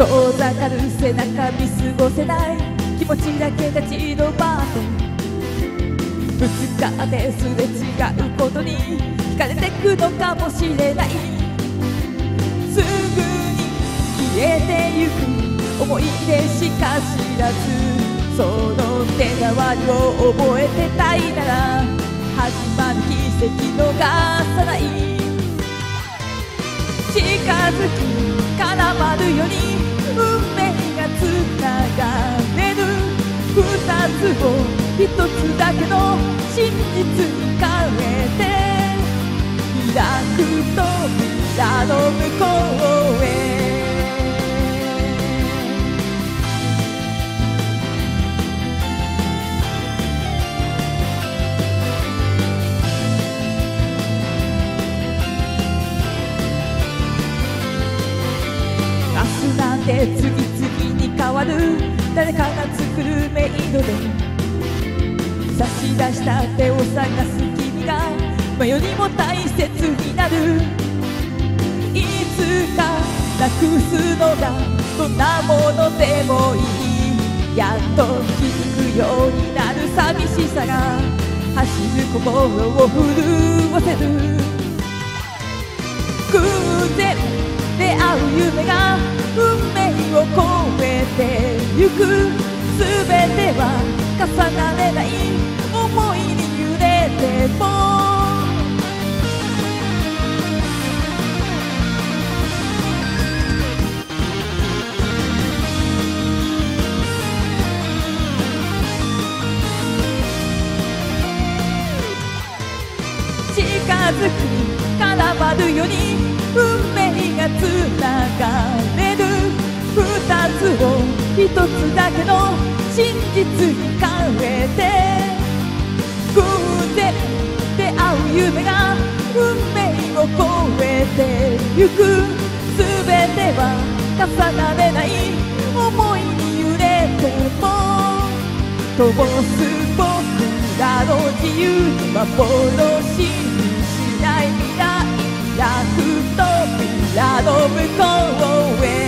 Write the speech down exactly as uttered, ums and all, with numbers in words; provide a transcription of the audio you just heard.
遠ざかる背中見過ごせない気持ちだけ立ち止まってぶつかってすれ違うことに惹かれてくのかもしれない。すぐに消えてゆく思い出しか知らず、その手触りを覚えてたいなら始まる奇跡逃さない。近づき絡まるように運命がつながれる。二つを一つだけの真実に変えて開く扉の向こうへ。明日なんて次々に変わる誰かが作るメイドで差し出した手を探す君が迷いにも大切になる。いつかなくすのがどんなものでもいい。やっと気づくようになる寂しさが走る心を震わせる。偶然出会う夢が運命を超えてゆく。すべては重なれない想いに揺れても近づき絡まるように運命がつながれる。二つを一つだけの真実に変えて偶然出会う夢が運命を超えてゆく。すべては重なれない想いに揺れても灯す僕らの自由に幻にしない未来。開く扉の向こうへ